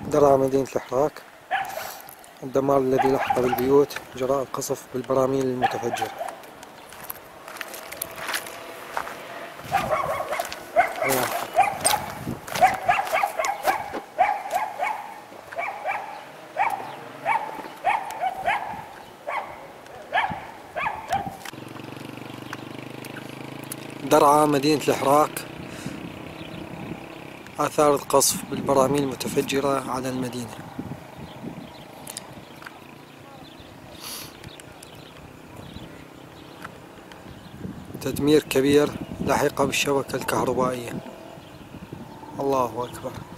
درعا مدينة الحراك. الدمار الذي لحق بالبيوت جراء القصف بالبراميل المتفجرة. درعا مدينة الحراك، آثار القصف بالبراميل المتفجرة على المدينة. تدمير كبير لحق بالشبكة الكهربائية. الله أكبر.